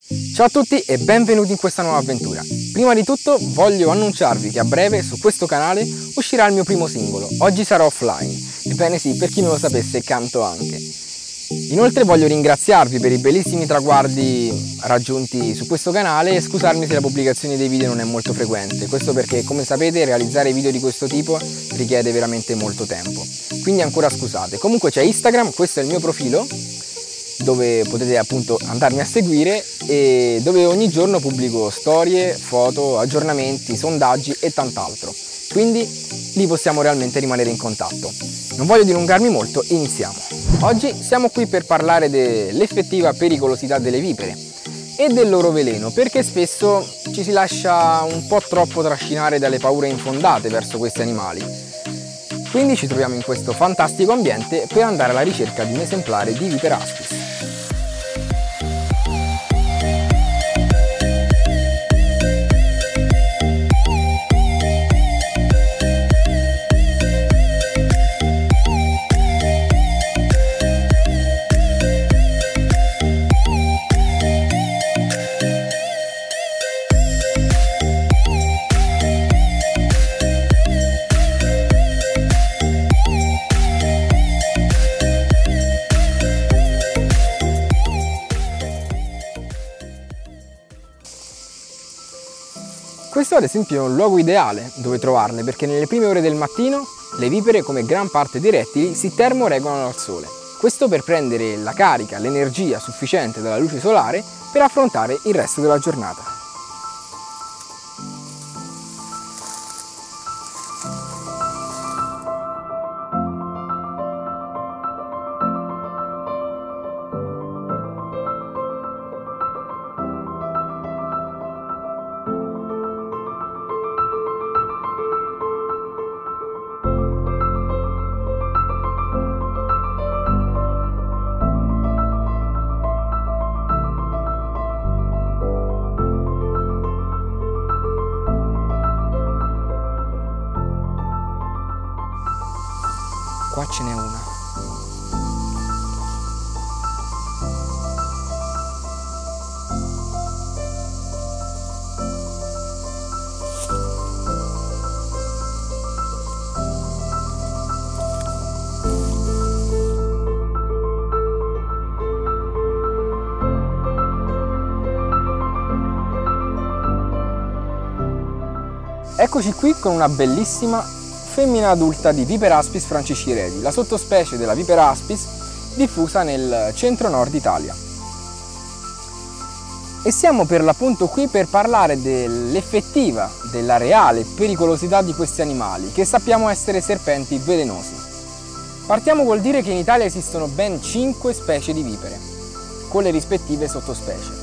Ciao a tutti e benvenuti in questa nuova avventura. Prima di tutto voglio annunciarvi che a breve su questo canale uscirà il mio primo singolo. Oggi sarò offline. Ebbene sì, per chi non lo sapesse canto anche. Inoltre voglio ringraziarvi per i bellissimi traguardi raggiunti su questo canale e scusarmi se la pubblicazione dei video non è molto frequente. Questo perché, come sapete, realizzare video di questo tipo richiede veramente molto tempo. Quindi ancora scusate. Comunque c'è Instagram, questo è il mio profilo, dove potete appunto andarmi a seguire e dove ogni giorno pubblico storie, foto, aggiornamenti, sondaggi e tant'altro. Quindi lì possiamo realmente rimanere in contatto. Non voglio dilungarmi molto, iniziamo. Oggi siamo qui per parlare dell'effettiva pericolosità delle vipere e del loro veleno, perché spesso ci si lascia un po' troppo trascinare dalle paure infondate verso questi animali. Quindi ci troviamo in questo fantastico ambiente per andare alla ricerca di un esemplare di Vipera aspis. Questo ad esempio è un luogo ideale dove trovarle, perché nelle prime ore del mattino le vipere, come gran parte dei rettili, si termoregolano al sole. Questo per prendere la carica, l'energia sufficiente dalla luce solare per affrontare il resto della giornata. Qua ce n'è una. Eccoci qui con una bellissima femmina adulta di Vipera aspis francisciredi, la sottospecie della Vipera aspis diffusa nel centro-nord Italia. E siamo per l'appunto qui per parlare dell'effettiva, della reale pericolosità di questi animali, che sappiamo essere serpenti velenosi. Partiamo col dire che in Italia esistono ben 5 specie di vipere, con le rispettive sottospecie.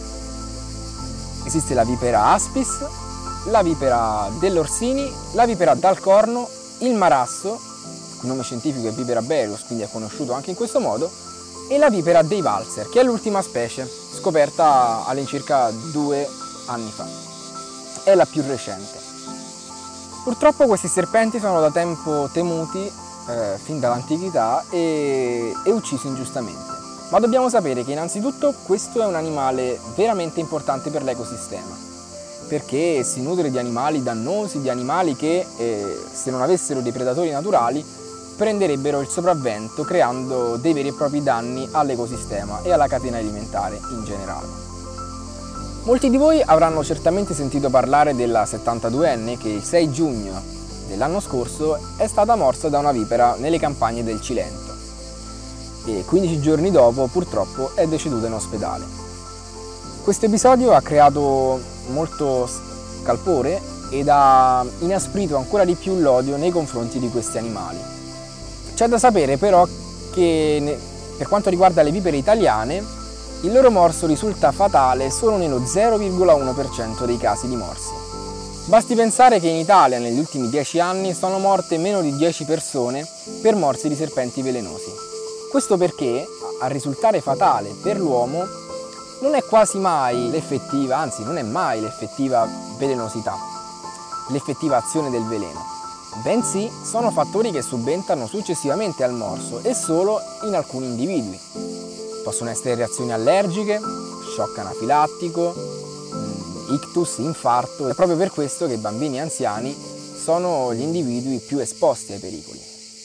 Esiste la Vipera aspis, la Vipera dell'Orsini, la Vipera dal corno, il marasso, il nome scientifico è Vipera berus, quindi è conosciuto anche in questo modo, e la Vipera dei valzer, che è l'ultima specie, scoperta all'incirca 2 anni fa. È la più recente. Purtroppo questi serpenti sono da tempo temuti, fin dall'antichità, e uccisi ingiustamente. Ma dobbiamo sapere che innanzitutto questo è un animale veramente importante per l'ecosistema, perché si nutre di animali dannosi, di animali che se non avessero dei predatori naturali prenderebbero il sopravvento, creando dei veri e propri danni all'ecosistema e alla catena alimentare in generale. Molti di voi avranno certamente sentito parlare della 72enne che il 6 giugno dell'anno scorso è stata morsa da una vipera nelle campagne del Cilento e 15 giorni dopo purtroppo è deceduta in ospedale. Questo episodio ha creato molto scalpore ed ha inasprito ancora di più l'odio nei confronti di questi animali. C'è da sapere però che per quanto riguarda le vipere italiane, il loro morso risulta fatale solo nello 0,1% dei casi di morsi. Basti pensare che in Italia negli ultimi 10 anni sono morte meno di 10 persone per morsi di serpenti velenosi. Questo perché a risultare fatale per l'uomo non è quasi mai l'effettiva, anzi non è mai l'effettiva velenosità, l'effettiva azione del veleno, bensì sono fattori che subentrano successivamente al morso e solo in alcuni individui. Possono essere reazioni allergiche, shock anafilattico, ictus, infarto. È proprio per questo che bambini e anziani sono gli individui più esposti ai pericoli.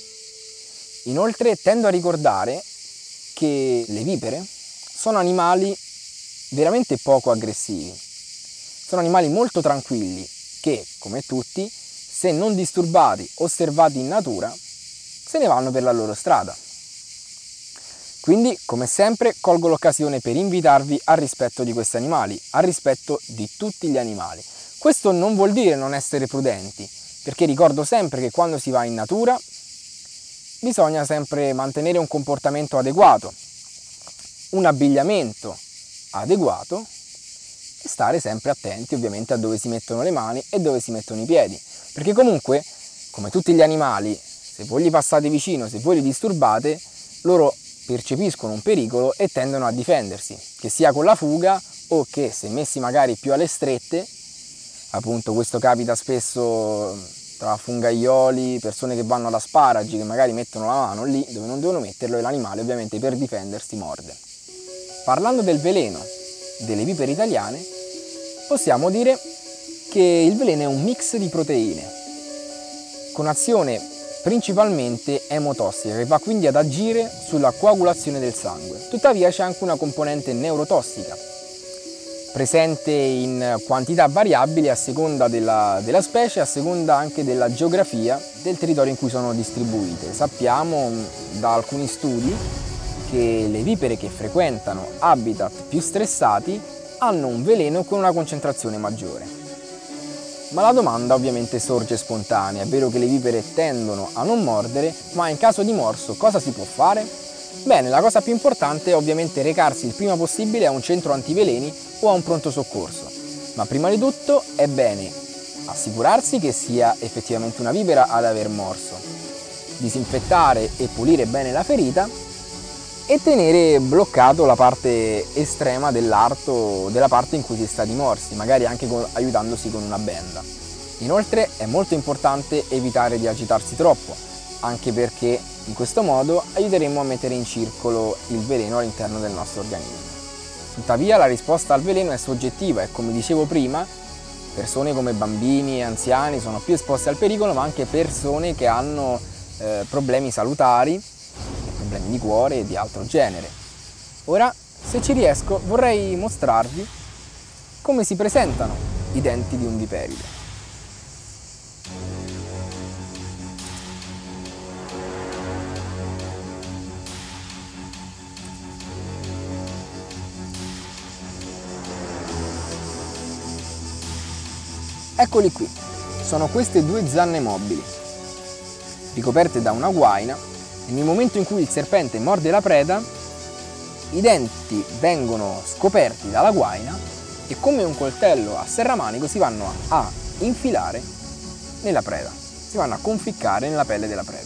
Inoltre tendo a ricordare che le vipere sono animali veramente poco aggressivi, sono animali molto tranquilli che, come tutti, se non disturbati, osservati in natura, se ne vanno per la loro strada. Quindi, come sempre, colgo l'occasione per invitarvi al rispetto di questi animali, al rispetto di tutti gli animali. Questo non vuol dire non essere prudenti, perché ricordo sempre che quando si va in natura bisogna sempre mantenere un comportamento adeguato, un abbigliamento adeguato e stare sempre attenti ovviamente a dove si mettono le mani e dove si mettono i piedi, perché comunque, come tutti gli animali, se voi gli passate vicino, se voi li disturbate, loro percepiscono un pericolo e tendono a difendersi, che sia con la fuga o che, se messi magari più alle strette, appunto questo capita spesso tra fungaioli, persone che vanno ad asparagi, che magari mettono la mano lì dove non devono metterlo e l'animale ovviamente per difendersi morde. Parlando del veleno delle vipere italiane, possiamo dire che il veleno è un mix di proteine, con azione principalmente emotossica, che va quindi ad agire sulla coagulazione del sangue. Tuttavia c'è anche una componente neurotossica, presente in quantità variabili a seconda della specie, a seconda anche della geografia del territorio in cui sono distribuite. Sappiamo da alcuni studi che le vipere che frequentano habitat più stressati hanno un veleno con una concentrazione maggiore. Ma la domanda ovviamente sorge spontanea, è vero che le vipere tendono a non mordere, ma in caso di morso cosa si può fare? Bene, la cosa più importante è ovviamente recarsi il prima possibile a un centro antiveleni o a un pronto soccorso, ma prima di tutto è bene assicurarsi che sia effettivamente una vipera ad aver morso, disinfettare e pulire bene la ferita e tenere bloccato la parte estrema dell'arto della parte in cui si è stati morsi, magari anche aiutandosi con una benda. Inoltre è molto importante evitare di agitarsi troppo, anche perché in questo modo aiuteremo a mettere in circolo il veleno all'interno del nostro organismo. Tuttavia la risposta al veleno è soggettiva e, come dicevo prima, persone come bambini e anziani sono più esposte al pericolo, ma anche persone che hanno problemi salutari, problemi di cuore e di altro genere. Ora, se ci riesco, vorrei mostrarvi come si presentano i denti di un viperide. Eccoli qui, sono queste due zanne mobili, ricoperte da una guaina, e nel momento in cui il serpente morde la preda, i denti vengono scoperti dalla guaina e come un coltello a serramanico si vanno a infilare nella preda, si vanno a conficcare nella pelle della preda.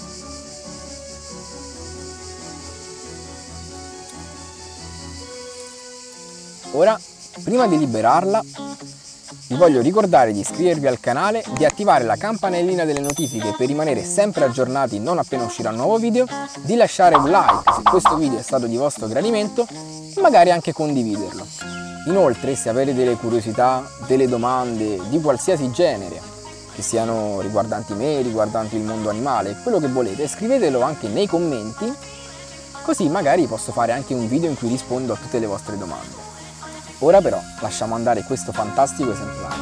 Ora, prima di liberarla, vi voglio ricordare di iscrivervi al canale, di attivare la campanellina delle notifiche per rimanere sempre aggiornati non appena uscirà un nuovo video, di lasciare un like se questo video è stato di vostro gradimento e magari anche condividerlo. Inoltre, se avete delle curiosità, delle domande di qualsiasi genere, che siano riguardanti me, riguardanti il mondo animale, quello che volete, scrivetelo anche nei commenti, così magari posso fare anche un video in cui rispondo a tutte le vostre domande. Ora però lasciamo andare questo fantastico esemplare.